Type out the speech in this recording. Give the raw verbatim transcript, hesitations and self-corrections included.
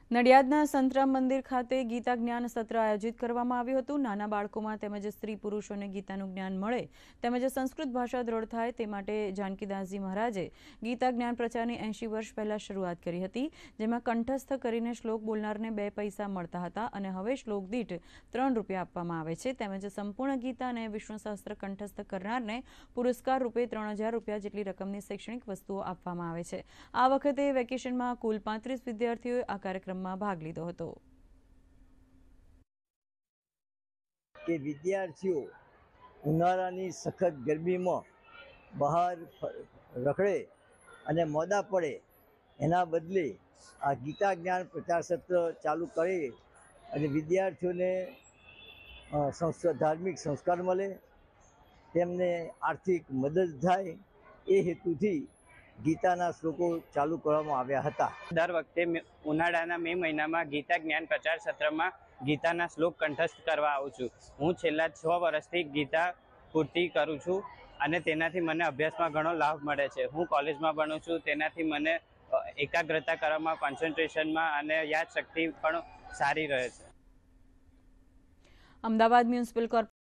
નડિયાદના સંતરામ મંદિર ખાતે ગીતા જ્ઞાન સત્ર આયોજિત કરવામાં આવ્યું હતું। નાના બાળકોમાં તેમજ સ્ત્રી પુરુષોને ગીતાનું જ્ઞાન મળે તેમજ સંસ્કૃત ભાષા દ્રઢ થાય તે માટે જાનકીદાસજી મહારાજે ગીતા જ્ઞાન પ્રચારની એંશી વર્ષ પહેલા શરૂઆત કરી હતી, જેમાં કંઠસ્થ કરીને શ્લોક બોલનારને બે પૈસા મળતા હતા અને હવે શ્લોક દીઠ ત્રણ રૂપિયા આપવામાં આવે છે તેમજ સંપૂર્ણ ગીતા અને વિષ્ણુ સહસ્ત્ર કંઠસ્થ કરનારને પુરસ્કાર રૂપે ત્રણ હજાર રૂપિયા જેટલી રકમની શૈક્ષણિક વસ્તુઓ આપવામાં આવે છે। આ વખતે વેકેશનમાં કુલ પાંત્રીસ વિદ્યાર્થીઓએ આ કાર્યક્રમમાં ભાગ લીધો હતો। કે વિદ્યાર્થીઓ ઉનાળાની સખત ગરમીમાં બહાર રખડે અને મોડા પડે એના બદલે આ ગીતા જ્ઞાન પ્રચાર સત્ર ચાલુ કરે અને વિદ્યાર્થીઓને ધાર્મિક સંસ્કાર મળે, તેમને આર્થિક મદદ થાય એ હેતુથી ગીતાના શ્લોકો ચાલુ કરવામાં આવ્યા હતા। દર વખતે ઉનાળાના મે મહિનામાં ગીતા જ્ઞાન પ્રચાર સત્રમાં ગીતાના શ્લોક કંઠસ્થ કરવા આવું છું। હું છેલ્લા છ વર્ષથી ગીતા પૂર્તિ કરું છું અને તેનાથી મને અભ્યાસમાં ઘણો લાભ મળે છે। હું કોલેજમાં ભણું છું, તેનાથી મને એકાગ્રતા કરવામાં, કોન્સન્ટ્રેશનમાં અને યાદશક્તિ પણ સારી રહે છે। અમદાવાદ મ્યુનિસિપલ